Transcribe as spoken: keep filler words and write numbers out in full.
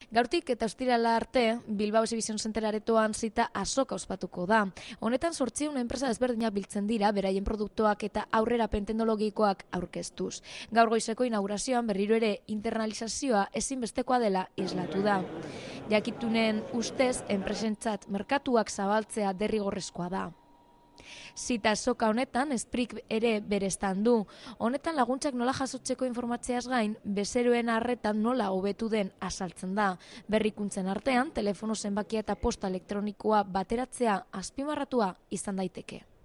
Gaurtik eta ostirala arte, Bilbao Exhibition Center aretoan zita azoka ospatuko da. Honetan zortziehun enpresa ezberdinak biltzen dira, beraien produktuak eta aurrerapen teknologikoak aurkeztuz. Gaur goizeko inaugurazioan berriro ere internalizazioa ezinbestekoa dela islatu da. Jakitunen ustez, enpresentzat merkatuak zabaltzea derrigorrezkoa da. Zita azoka honetan, Sprik ere bereztan du. Honetan laguntzak nola jasotzeko informatzeaz gain, bezeroen arretan nola hobetu den azaltzen da. Berrikuntzen artean, telefono zenbakia eta posta elektronikoa bateratzea azpimarratua izan daiteke.